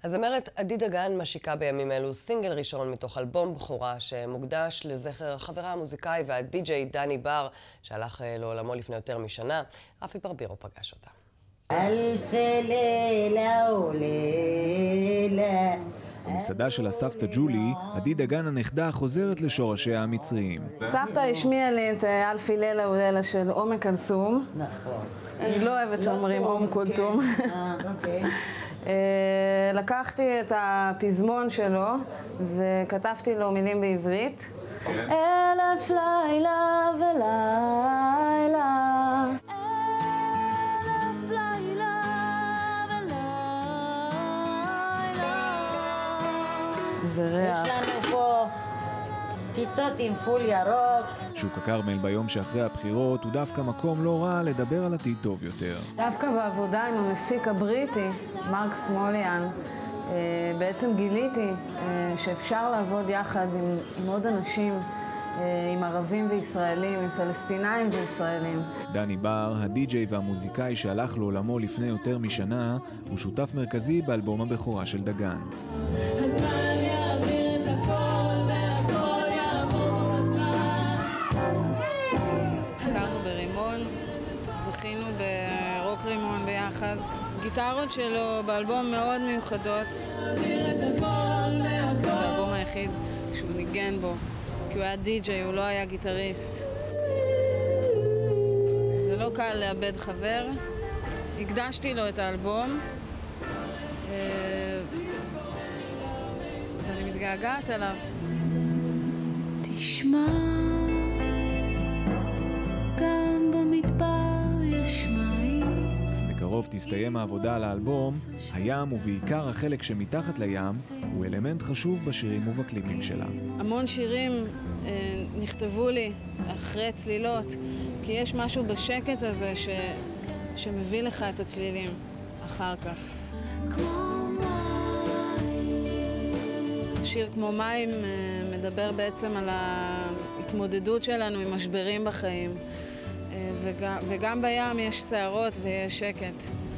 הזמרת עדי דגן משיקה בימים אלו סינגל ראשון מתוך אלבום בחורה שמוקדש לזכר החברה המוזיקאי והדי-ג'יי דני בר שהלך לעולמו לפני יותר משנה. רפי ברבירו פגש אותה. אלף לילה ולילה. במסעדה של הסבתא ג'ולי, עדי דגן הנכדה חוזרת לשורשיה המצריים. סבתא השמיעה לי את אלפי לילה ולילה של אום כלסום. נכון. אני לא אוהבת שאומרים אום כולתום. אוקיי. לקחתי את הפזמון שלו וכתבתי לו מילים בעברית. אלף לילה ולילה. אלף לילה ולילה. זה ריח. יש לנו פה ציצות עם פול ירוק. שוק הכרמל ביום שאחרי הבחירות הוא דווקא מקום לא רע לדבר על עתיד טוב יותר. דווקא בעבודה עם המפיק הבריטי, מרק סמוליאן, בעצם גיליתי שאפשר לעבוד יחד עם עוד אנשים, עם ערבים וישראלים, עם פלסטינאים וישראלים. דני בר, הדי-ג'יי והמוזיקאי שהלך לעולמו לפני יותר משנה, הוא שותף מרכזי באלבום הבכורה של דגן. זכינו ברוק רימון ביחד. גיטרות שלו באלבום מאוד מיוחדות. זה האלבום היחיד שהוא ניגן בו, כי הוא היה די-ג'יי, הוא לא היה גיטריסט. זה לא קל לאבד חבר. הקדשתי לו את האלבום, ואני מתגעגעת אליו. תשמע, גם במדבר יש מים. בקרוב תסתיים העבודה על האלבום. הים, ובעיקר החלק שמתחת לים, הוא אלמנט חשוב בשירים ובקליפים שלה. המון שירים נכתבו לי אחרי צלילות, כי יש משהו בשקט הזה שמביא לך את הצלילים אחר כך. שיר כמו מים מדבר בעצם על ההתמודדות שלנו עם משברים בחיים. וגם בים יש שערות ויש שקט.